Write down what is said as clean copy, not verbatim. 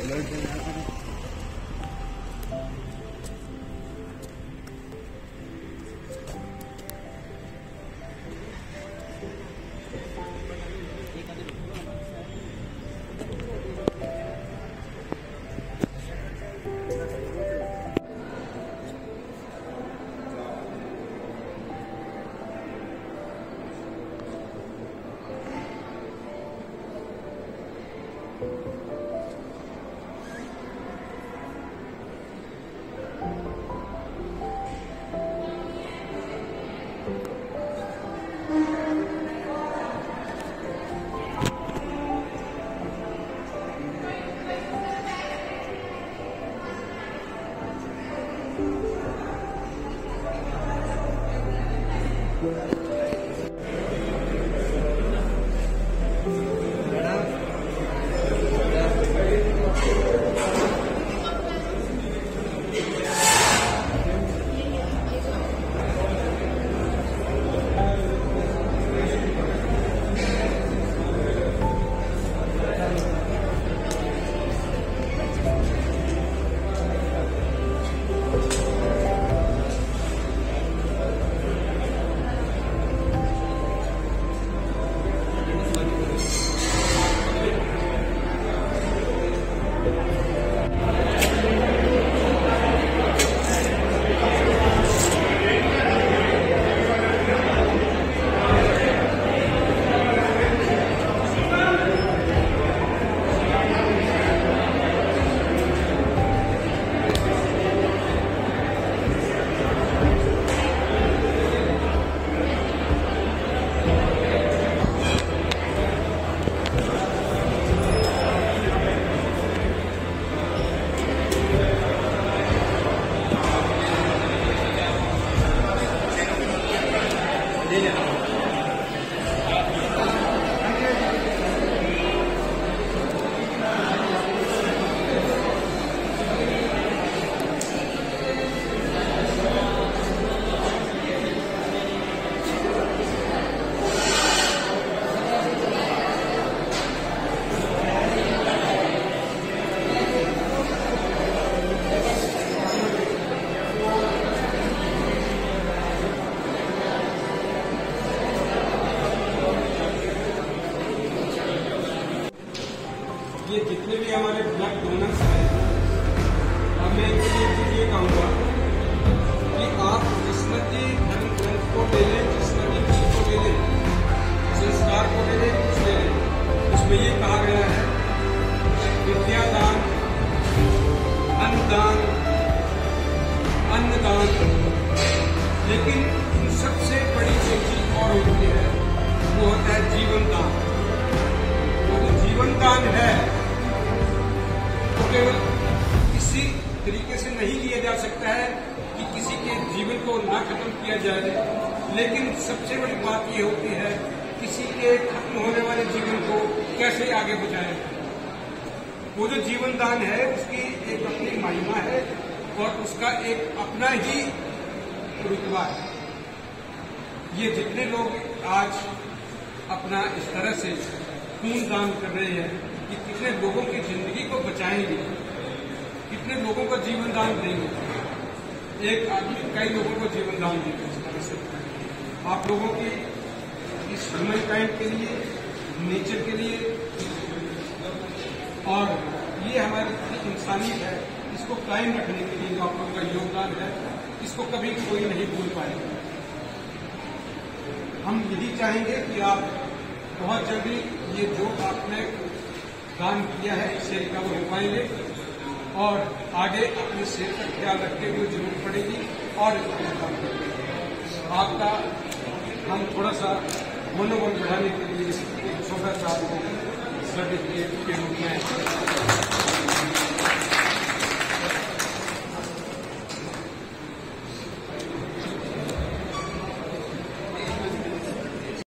ये जितने भी हमारे ब्लड डोनर्स हैं, मैं एक चीज ये कहूँगा कि आप जिस नदी धर्म ग्रंथ को ले लें, जिस नदी चीज को ले लें, संस्कार को ले लें, कुछ ले लें, उसमें ये कहा गया है विद्यादान, अन्नदान, अन्नदान, लेकिन सबसे बड़ी जो चीज और होती है वो होता है जीवन दान। तो जो जीवन दान है वो केवल इसी तरीके से नहीं लिया जा सकता है कि किसी के जीवन को ना खत्म किया जाए, लेकिन सबसे बड़ी बात ये होती है किसी के खत्म होने वाले जीवन को कैसे आगे बढ़ाया जाए। वो जो जीवन दान है उसकी एक अपनी महिमा है और उसका एक अपना ही रुतबा है। ये जितने लोग आज अपना इस तरह से खून दान कर रहे हैं कि कितने लोगों की जिंदगी को बचाएंगे, कितने लोगों को जीवन दान देंगे। एक आदमी कई लोगों को जीवन दान देगा। इस तरह से आप लोगों की इस ह्यूमन काइंड के लिए, नेचर के लिए, और ये हमारी इंसानियत है, इसको कायम रखने के लिए जो आप लोगों का योगदान है, इसको कभी कोई नहीं भूल पाएगा। हम यही चाहेंगे कि आप बहुत जल्दी ये जो आपने दान किया है इससे रिकवर हो पाएंगे और आगे अपनी सेहत का ख्याल रखते हुए जरूरत पड़ेगी और काम करेंगे। आपका हम थोड़ा सा मनोबल बढ़ाने के लिए छोटा सा सर्टिफिकेट के रूप में